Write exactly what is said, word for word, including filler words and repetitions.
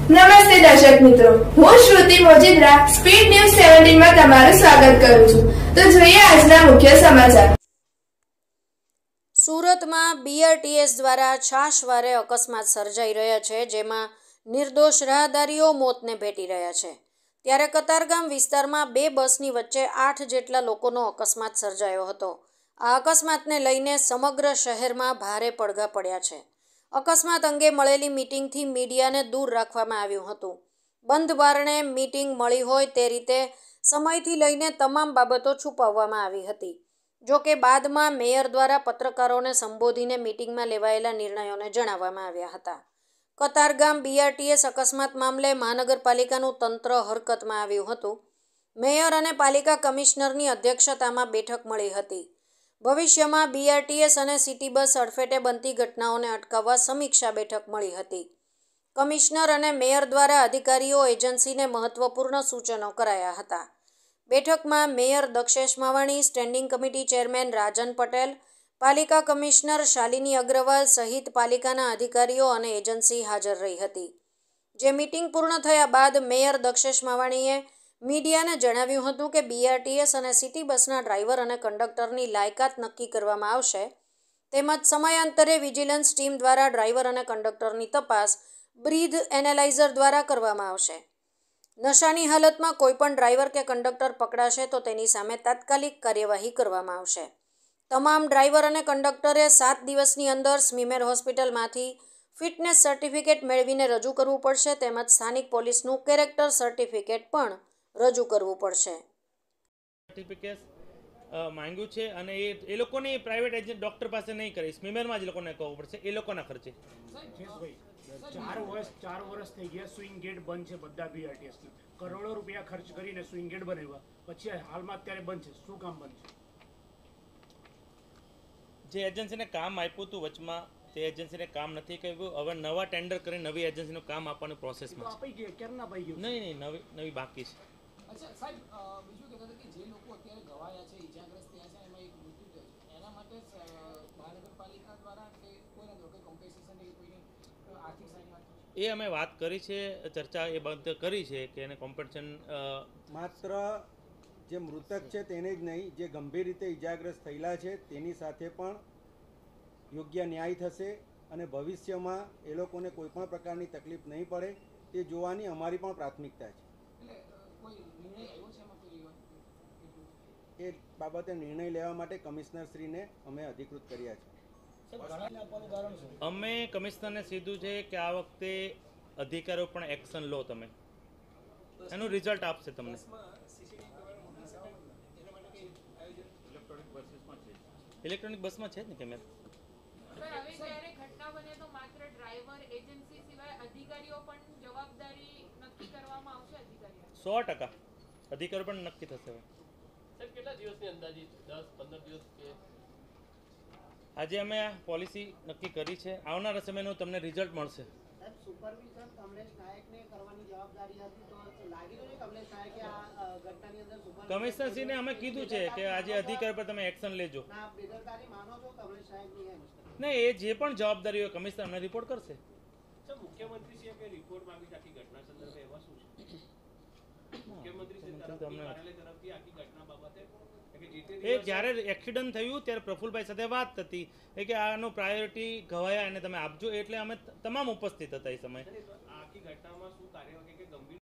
નમસ્તે દર્શક મિત્રો, હું શ્રુતિ મોજીદ્રા સ્પીડ ન્યૂઝ સત્તર માં તમારું સ્વાગત કરું છું. તો જોઈએ આજના મુખ્ય સમાચાર. સુરતમાં બીઆરટીએસ દ્વારા છાશવારે અકસ્માત સર્જાઈ રહ્યા છે, જેમાં નિર્દોષ રાહદારીઓ મોતને ભેટી રહ્યા છે. ત્યારે કતારગામ વિસ્તારમાં બે બસની વચ્ચે આઠ જેટલા લોકોનો અકસ્માત સર્જાયો હતો. આ અકસ્માતને લઈને સમગ્ર શહેરમાં ભારે પડઘા પડ્યા છે. અકસ્માત અંગે મળેલી મીટિંગથી મીડિયાને દૂર રાખવામાં આવ્યું હતું. બંધ બારણે મીટિંગ મળી હોય તે રીતે સમયથી લઈને તમામ બાબતો છુપાવવામાં આવી હતી. જો કે બાદમાં મેયર દ્વારા પત્રકારોને સંબોધીને મીટિંગમાં લેવાયેલા નિર્ણયોને જણાવવામાં આવ્યા હતા. કતારગામ બીઆરટીએસ અકસ્માત મામલે મહાનગરપાલિકાનું તંત્ર હરકતમાં આવ્યું હતું. મેયર અને પાલિકા કમિશનરની અધ્યક્ષતામાં બેઠક મળી હતી. ભવિષ્યમાં બીઆરટીએસ અને સિટી બસ અડફેટે બનતી ઘટનાઓને અટકાવવા સમીક્ષા બેઠક મળી હતી. કમિશનર અને મેયર દ્વારા અધિકારીઓ એજન્સીને મહત્વપૂર્ણ સૂચનો કરાયા હતા. બેઠકમાં mayor Dakshesh Mavani, standing committee chairman Rajan Patel, પાલિકા કમિશનર શાલિની અગ્રવાલ સહિત પાલિકાના અધિકારીઓ અને એજન્સી હાજર રહી હતી. જે મીટિંગ પૂર્ણ થયા બાદ મેયર દક્ષેશ માવાણીએ મીડિયાને જણાવ્યું હતું કે બીઆરટીએસ અને સિટી બસના ડ્રાઈવર અને કંડક્ટરની લાયકાત નક્કી કરવામાં આવશે, તેમજ સમયાંતરે વિજિલન્સ ટીમ દ્વારા ડ્રાઈવર અને કંડક્ટરની તપાસ બ્રીથ એનાલાઇઝર દ્વારા કરવામાં આવશે. નશાની હાલતમાં કોઈપણ ડ્રાઈવર કે કંડક્ટર પકડાશે તો તેની સામે તાત્કાલિક કાર્યવાહી કરવામાં આવશે. તમામ ડ્રાઈવર અને કંડક્ટરે સાત દિવસની અંદર સ્મીમેર હોસ્પિટલમાંથી ફિટનેસ સર્ટિફિકેટ મેળવીને રજૂ કરવું પડશે, તેમજ સ્થાનિક પોલીસનું કેરેક્ટર સર્ટિફિકેટ પણ રજૂ કરવું પડશે. સર્ટિફિકેટ માંગ્યું છે અને એ એ લોકોની પ્રાઇવેટ એજન્ટ ડોક્ટર પાસે નહીં કરી, સ્મીમેરમાં જ લોકોને કહેવું પડશે, એ લોકોના ખર્ચે. ચાર વર્ષ ચાર વર્ષ થઈ ગયા, સ્વિંગ ગેટ બંધ છે બધા બીઆરટીએસની. કરોડો રૂપિયા ખર્ચ કરીને સ્વિંગ ગેટ બનાવ્યા, પછી હાલમાં અત્યારે બંધ છે. શું કામ બંધ છે? જે એજન્સીને કામ આપ્યું હતું વચમાં, તે એજન્સીને કામ નથી કર્યું. હવે નવા ટેન્ડર કરી નવી એજન્સીનું કામ આપવાની પ્રોસેસમાં અપાઈ ગયું, કેમ ના અપાઈ ગયું? નહીં નહીં નવી નવી બાકી છે. અચ્છા સાહેબ, બીજું કહેતા હતા કે જે લોકો અત્યારે ગવાયા છે, ઈજાગ્રસ્ત થયા છે, એમાં એક મૃત્યુ થયું છે, એના માટે મહાનગરપાલિકા દ્વારા કે કોઈના દ્વારા કોમ્પેન્સેશન કે કોઈની આર્થિક સહાય એ અમે વાત કરી છે, ચર્ચા એ બંધ કરી છે કે એને કોમ્પેન્સેશન માત્ર જે મૃતક છે તેને જ નહીં, જે ગંભીર રીતે ઈજાગ્રસ્ત થયેલા છે તેની સાથે પણ યોગ્ય ન્યાય થશે અને ભવિષ્યમાં એ લોકોને કોઈ પણ પ્રકારની તકલીફ નહીં પડે તે જોવાની અમારી પણ પ્રાથમિકતા છે. એ બાબતે નિર્ણય લેવા માટે કમિશનરશ્રીને અમે અધિકૃત કર્યા છે. અમે કમિશનરને સીધું છે કે આ વખતે અધિકારીઓ પણ એક્શન લો, તમે એનું રિઝલ્ટ આપશે તમને. ઇલેક્ટ્રોનિક બસમાં છે જ ને કેમેરા. સો ટકા અધિકારીઓ પણ નક્કી થશે. કેટલા દિવસની અંદાજિત દસ પંદર દિવસ કે આજે અમે પોલિસી નક્કી કરી છે. આવનારા સમયનું તમને રિઝલ્ટ મળશે. કમિશનરશ્રીને અમે કીધું છે કે આજે અધિકારી પર તમે એક્શન લેજો. નહીં, એ જે પણ જવાબદારી હોય કમિશનર અમને રિપોર્ટ કરશે. મુખ્યમંત્રી કે રિપોર્ટ માંગી આખી ઘટના સંદર્ભે એવા શું છે? મુખ્યમંત્રી તરફથી આખી ઘટના બાબતે એ જ્યારે એક્સિડન્ટ થયું ત્યારે પ્રફુલભાઈ સાથે વાત હતી એ કે આનો પ્રાયોરિટી ઘવાયા એને તમે આપજો, એટલે અમે તમામ ઉપસ્થિત હતા એ સમયે. આખી ઘટનામાં શું કાર્યવાહી કે ગંભીર